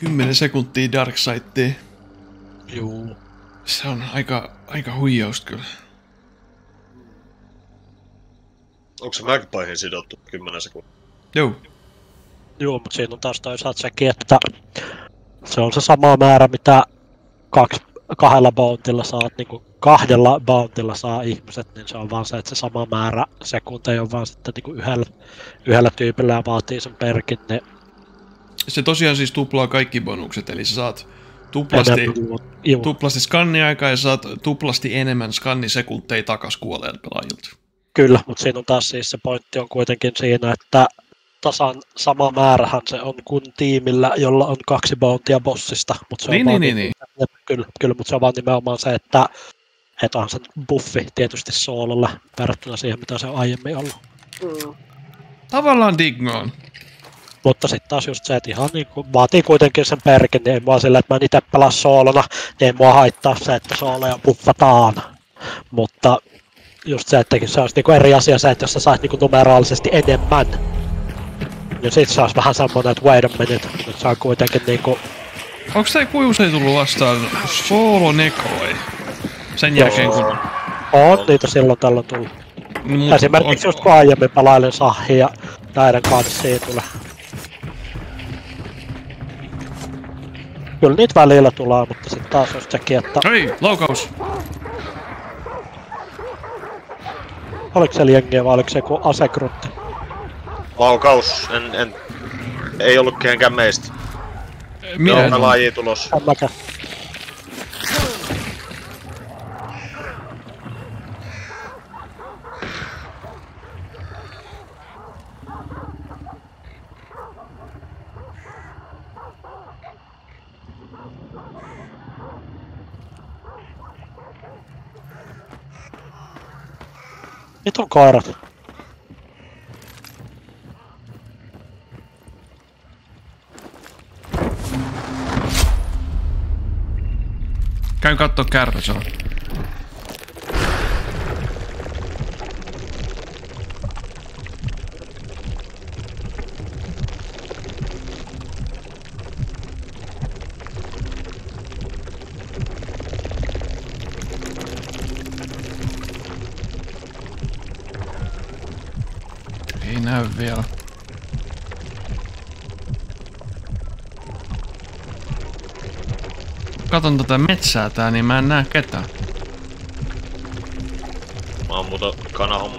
10 sekuntia Darksidea. Juu. Se on aika huijausta kyllä. Onko se Magpiehin sidottu 10 sekuntia? Joo. Joo, mutta siinä on taas toisaalta sekin, että se on se sama määrä, mitä kahdella bountilla saat, niinku kahdella bountilla saa ihmiset, niin se on vaan se, että se sama määrä sekunteja on vaan sitten niinku yhdellä tyypillä ja vaatii sen perkin, niin Se tosiaan siis tuplaa kaikki bonukset, eli sä saat tuplasti skanniaikaa ja saat tuplasti enemmän skannisekunteja takas kuolleilta pelaajilta. Kyllä, mutta siinä on taas siis se pointti on kuitenkin siinä, että tasan sama määrähän se on kuin tiimillä, jolla on 2 bountia bossista. Mutta se on Niin. Kyllä, mutta se on vaan nimenomaan se, että onhan se buffi tietysti soololle verrattuna siihen, mitä se on aiemmin ollut. Tavallaan diggaan. Mutta sitten taas just se, että ihan niinku vaatii kuitenkin sen perkin, niin ei mua sillä, että mä en itse pelaa soolona, niin ei mua haittaa se, että sooloja buffataan. Mutta just se, että se olisi niinku eri asia se, että jos sä sait niinku numeraalisesti enemmän, niin sit se olisi vähän semmonen, että wait a minute, nyt se on kuitenkin niinku... Onks tää kuin usein tullut vastaan Solo Necroi? Sen jälkeen kun... On niitä silloin tällä tullut. Esimerkiksi just kun aiemmin pelailin Sahia ja näiden kanssa siitä tulee. Kyllä niitä välillä tulee, mutta sit taas just sekin, että... Hei, laukaus! Oliko se jengiä vai oliko se joku asekrutti? Laukaus, ei ollut kenenkään meistä. Minä en laji tulos. En mäkään. Mitä on koirat? Käyn kattoo kärpäsellä. Ei näy vielä. Katon tätä metsää tää, niin mä en näe ketään. Mä oon muuta kanahomma.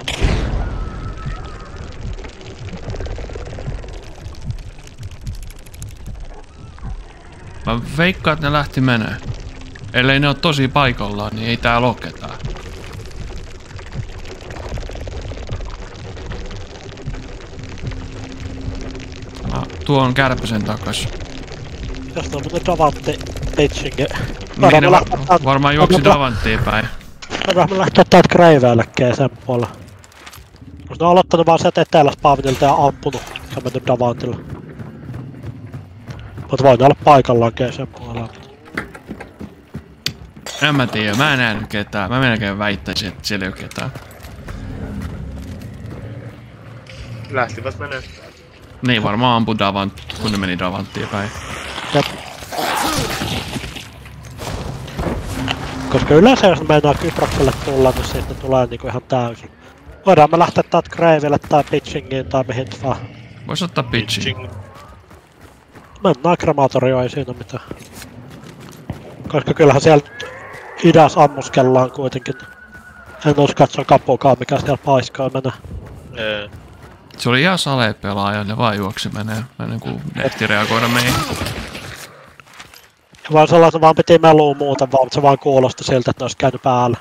Mä veikkaan, että ne lähti menee. Ellei ne oo tosi paikallaan, niin ei täällä oo ketään. Mä tuon kärpäsen takas. Tästä on muuten Davantti pitchingi. Niin, varmaan juoksi Davanttiin päin. Voidaan lähteä täältä Graveyllekeen sen puolella. Kun ne on aloittanut vaan sieltä eteläspaavinilta ja ampunut. Se on mennyt Davantilla. Mutta voin olla paikallaankin sen puolella. En mä tiedä, mä en nähnyt ketään. Mä melkein väittäisin, että siellä ei oo ketään. Lähtivät menee. Niin, varmaan ampui Davant, kun ne meni Davanttiin päin. Jep. Koska yleensä jos ne meinaa Kyprokselle tulla, niin sitten tulee niinku ihan täysin. Voidaan me lähteä täältä Gravelle tai Pitchingiin tai mihin vaan. Vois ottaa pitchin. Mennään krematorioon, ei siinä mitään. Koska kyllähän siellä idässä ammuskellaan kuitenkin. En ois katsoa kapukaan mikä siellä paiskaa menee. Se oli ihan salepelaaja, ne vaan juoksi menee. Ennen kuin ehti reagoida meihin. Ja vaan sellaisen vaan piti melua muuten vaan, mutta se vaan kuulosti siltä, että ne ois käynyt päällä.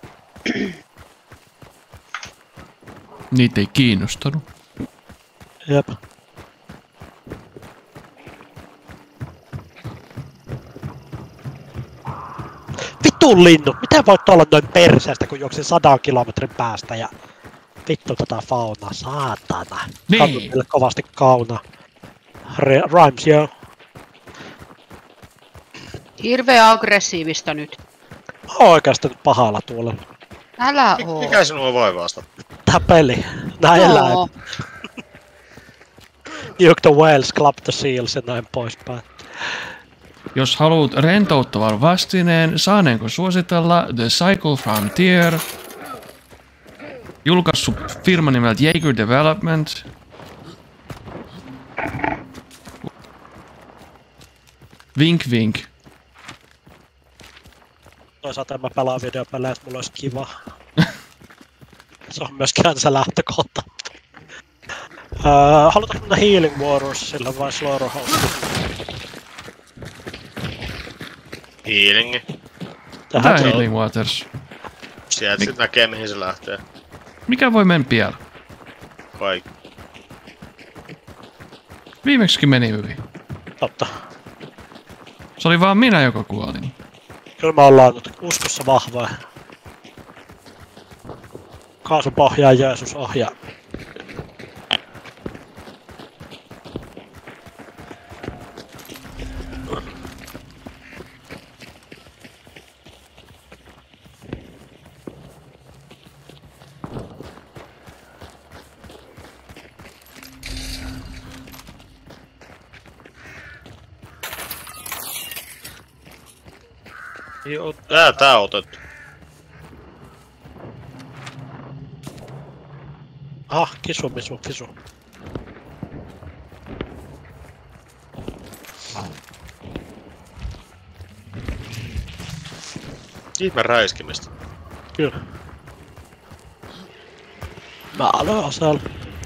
Niitä ei kiinnostanut. Jep. Vittu linnu! Miten voit olla noin perseestä, kun juoksin 100 kilometrin päästä ja... Vittu tätä faunaa, saatana. Niin. Kannut meille kovasti kauna. Rhymes, joo. Hirveä aggressiivista nyt. Oikeasti nyt pahalla tuolla. Älä oo. Mikä sinua vaivaasta? Tää peli. Nää eläimet. Juke the whales, club the seals ja näin poispäin. Jos haluat rentouttavan vastineen, saaneenko suositella The Cycle Frontier? Julkaissut firma nimeltä Jaeger Development. Vink vink. Toisaalta en mä pelaa videopelejä, että mulla olisi kiva. Se on myöskään se lähtökohta. Halutaanko mennä Healing Watersille vai Slaughterhouselle? Healing. Tää Healing Waters. Sieltä sit näkee mihin se lähtee. Mikä voi mennä pian? Kaikki. Viimeksikin meni hyvin. Totta. Se oli vaan minä, joka kuolin. Kyllä me ollaan nyt uskossa vahvoja. Kaasupohjaa Jeesus ohjaa. Joo, tää on otettu. Kisu. Ihme räiskimistä. Kyllä. Mä olen aseella.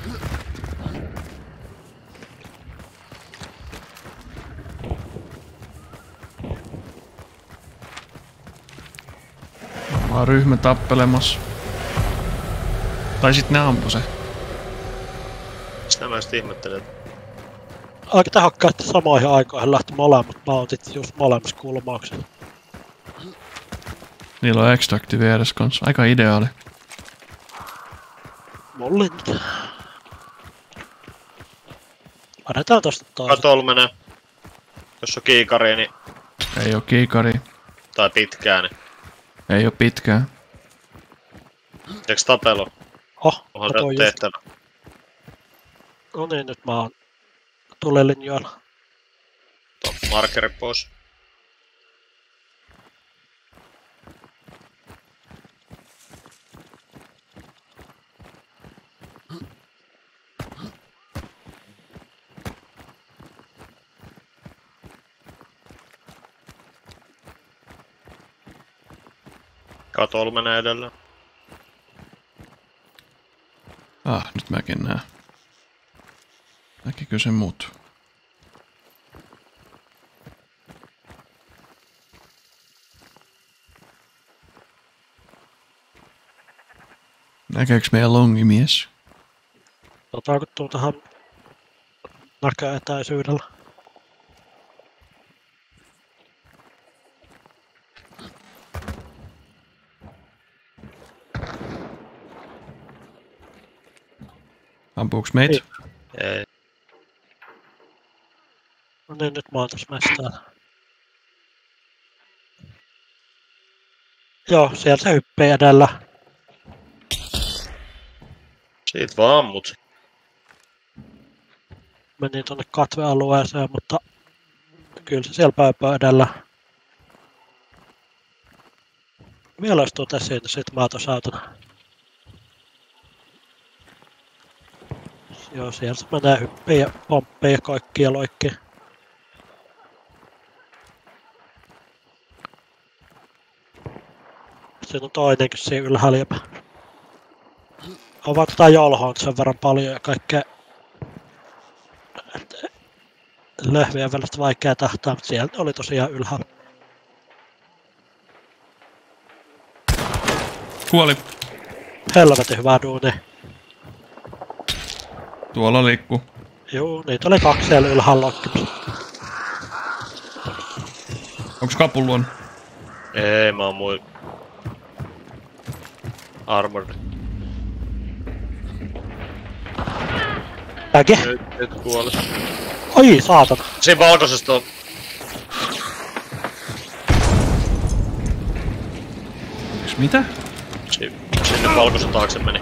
Mä oon ryhmä tappelemassa. Tai sit ne ampu se. Sitä mä just ihmettelen. Aika tehokkaasti samoihin aikoihin lähti molemmat. Mä oon sit just molemmissa kulmauksissa. Niillä on extracti vieressä kanssa. Aika ideaali. Mulla nyt. Annetaan tosta toista. Katol menee. Jos on kiikari, niin... Ei oo kiikari. Tai pitkää, niin... Ei oo pitkää. Eiks tapelo? Onhan Kato se just. tehtävä. No niin, nyt mä oon tulilinjoilla. Markeri pois. Katol menee edelleen. Nyt mäkin näen. Näkikö se mut? Näkeekö meidän longimies? Otaanko tuotahan näköetäisyydellä? Ampuuks meitä? Ei. No niin, nyt mä oon tässä mestään. Joo, siellä se hyppii edellä. Siitä vaan ammut. Meni tonne katvealueeseen, mutta kyllä se siellä pööpöö edellä. Vielä jos tuut esiin, niin sit mä oon tossa autona. Joo, siellä se menee hyppii ja pomppii ja kaikki ja loikkii. Siinä on toinenkin siinä ylhäällä jopa. Ovat tätä jolhoon sen verran paljon ja kaikkea lehvien välistä vaikea tähtää, mutta siellä oli tosiaan ylhäällä. Kuoli. Helvetin hyvää duunia. Tuolla liikkuu. Juu, niitä oli 2 siellä ylhäällä lokkimassa. Onks kapulluon? Ei, mä oon mui... Armored. Äge! Nyt kuoles. Oi, saatana! Siinä valkoisesta on... Mitä? Sinne valkoisen taakse meni.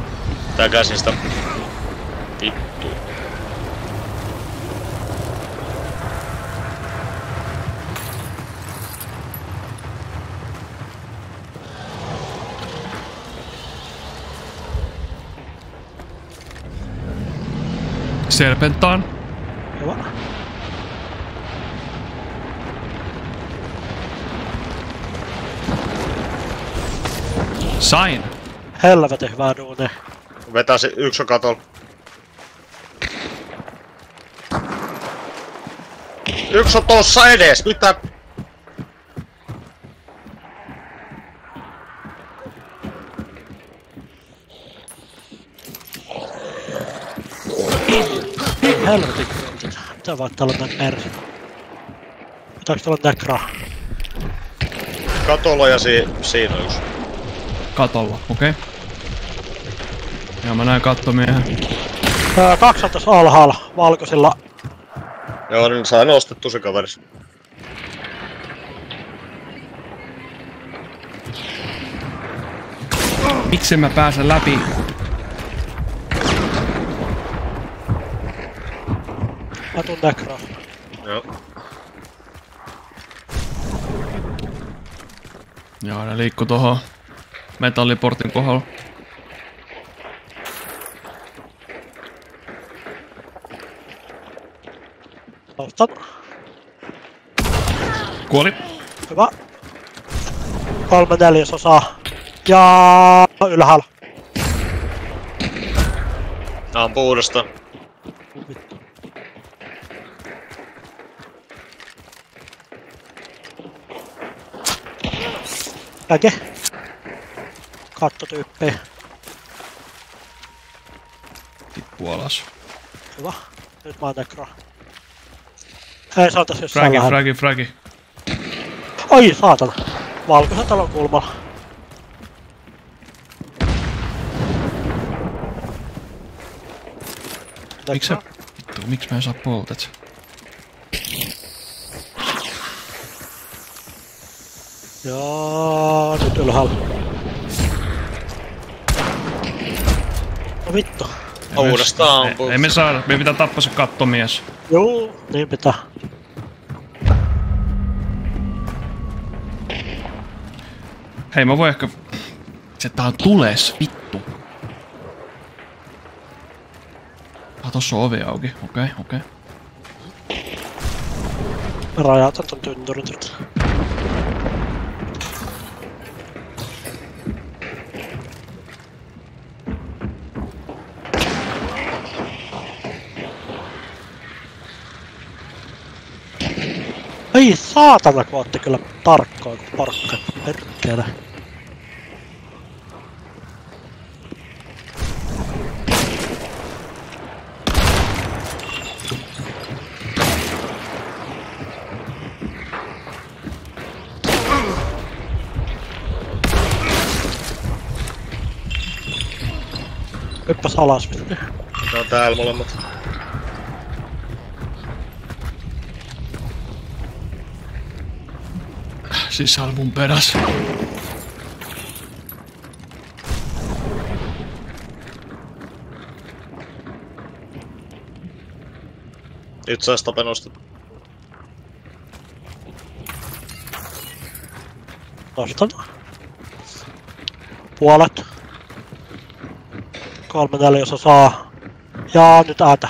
Tää käsistä. Vittu. Serpentaan. Hyvä. Sain. Helvetin hyvää duunia. Vetäisi yksi on katolla. Yksi on tossa edes, mitä? Helvetin kyllä. Mitä vaan tällainen persi? Pitääkö tällä nekraa? Katolla ja siinä on yksi. Katolla, okei. Okay. Ja mä näen kattomiehen. 2 on tässä alhaalla, valkoisilla. Joo, niin saa nostettu se kaveris. Miksi mä pääsen läpi? Mä tuun nekraa. Joo. Joo, ne liikkuu tohon metalliportin kohdalla. Nostan. Kuoli. Hyvä. 3/4. Ja ylhäällä. Ampu uudestaan. Vittu. Väke. Kattotyyppiä. Tippu alas. Hyvä. Nyt mä oon nekraa. Ei, se on tässä jossain lähellä. Fragi. Oi, saatana. Valkoisen talon kulmalla. Miksi mä en saa poltet? Joo, nyt ylhäällä. No vittu. Uudestaan ampuu. Ei me saada, me pitää tappaa se kattomies. Juu, niin pitää. Hei, mä voin ehkä... Se tää on tules, vittu. Tossa on ovi auki, okei. Mä rajautan ton tynnyrin nyt. Ei saatana, kun ootte kyllä tarkkoin kuin parkka. Perkele. Hyppäs alas vittu. Ne on täällä molemmat. Siis mun perässä. Nyt sais tapenosta. Nostan. Puolet. 3/4. Ja nyt äätä.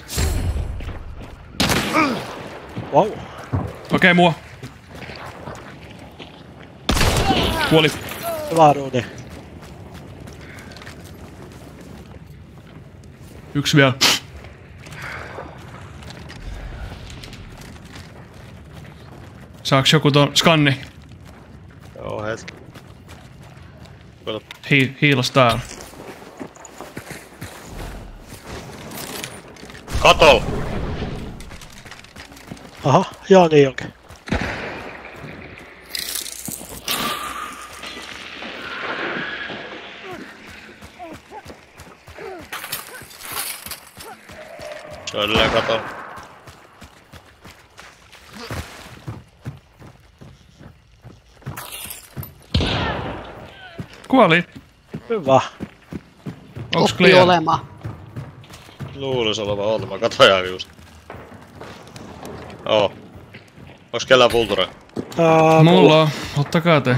Wow. Okei, mua. Kuoli. Hyvä duuni. Yksi vielä. Saaks joku ton skanni? Joo, hetki. Kato. Hiilas täällä. Katol! Aha, joo niin onkin. Se on edelleen katol. Kuoli. Hyvä. Onks Oppi clear? olemaan. Luulis olevan olta, mä katoin just. Oo. Onks kellään Vulture? Mulla on. Ottakaa te.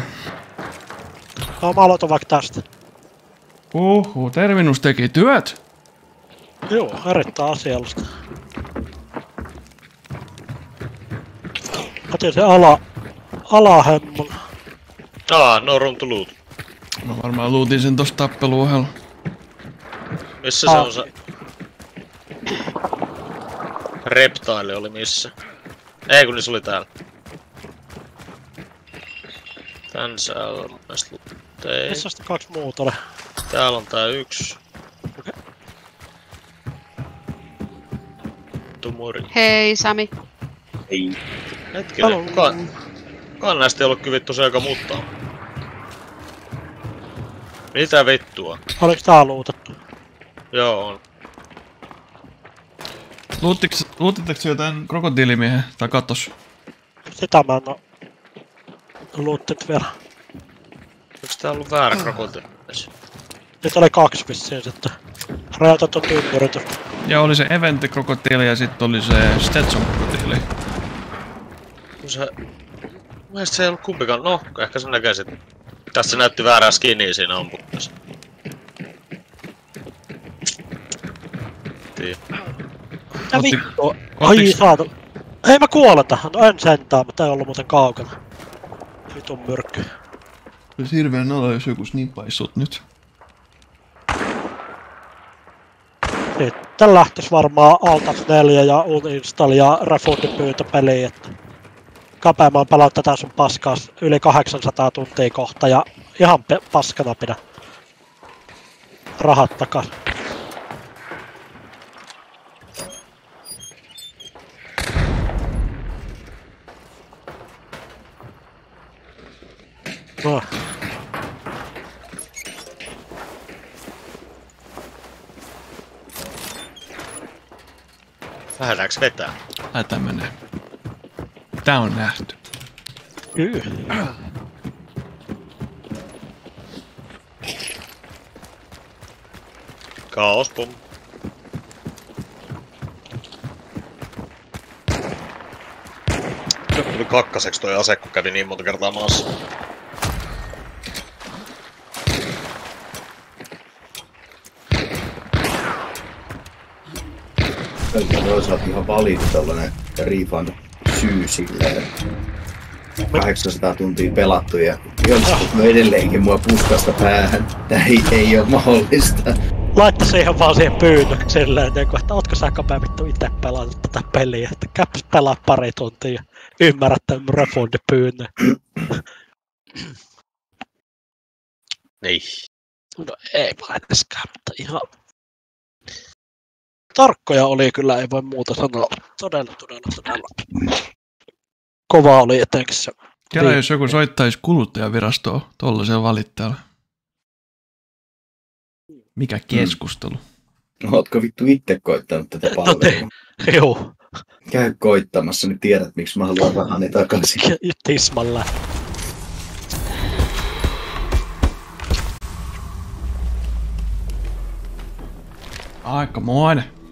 No mä aloitan vaikka tästä. Terminus teki työt. Joo, erittäin asiallista. Otin se alahemmon. No room to loot. Mä varmaan luutin sen tosta tappeluohella. Missä se on se? Reptile oli missä? Ei kun niin se oli täällä. Tän säällä mun mielestä luuttei. Missä sitä 2 muuta oli? Täällä on tää 1. Okei. Tumuri. Hei Sami. Ei. Hetkinen, kukaan näistä ei ollut vittu se joka muuttaa. Mitä vittua? Oliko tää luutettu? Joo on. Luutitteko jotain krokotiilimiehen tai katos? Sitä mä en oo luuttanut vielä. Onks tää ollut väärä krokotiili? Nyt oli 2 vissiin sitten. Rajoitettu tynnyritys. Ja oli se eventti krokotiili ja sitten oli se Stetson krokotiili. Kun se... Mielestäni se ei ollut kumpikaan. No, ehkä se näkee sit. Tässä se näytti väärää skiniä siinä amputtais. Ja vittu. Ai saatu. Ei mä kuole tähän. No en sentään, mutta ei ollut muuten kaukana. Vitun myrkky. Olisi hirveen nolo, jos joku snippaissut nyt. Sitten lähtis varmaan Altas 4 ja uninstall ja refundin pyyntö peliin, että kapeamaan pelaat tätä sun paskaa yli 800 tuntia kohta ja ihan paskana pidä rahat takas. No. Lähdetäänkö vetää? Lähetään menee. Tää on nähty. Kaos, pum. Nyt tuli kakkaseksi toi ase, kun kävi niin monta kertaa maassa. Oikein toisaalta ihan validi tollanen refund syy silleen. 800 tuntia pelattu ja joskus mä edelleenkin mua puskasta päähän. Tää ei oo mahdollista. Laitta siihen vaan siihen pyynnön silleen, että ootko sä kapea vittu ite pelannut tätä peliä, että käypäs pelaa pari tuntia ja ymmärrät tämän refundin pyynnön. Niin. No ei vaan edeskään, mutta ihan tarkkoja oli kyllä, ei voi muuta sanoa. Todella. Kova oli etenkin se. Kela jos joku soittaisi kuluttajavirastoon tollaisella valittajalla. Mikä keskustelu? Ootko vittu itse koittanut tätä palvelua? Joo. Käy koittamassa, niin tiedät miksi mä haluan rahani takaisin. Tismalla. Aikamoinen.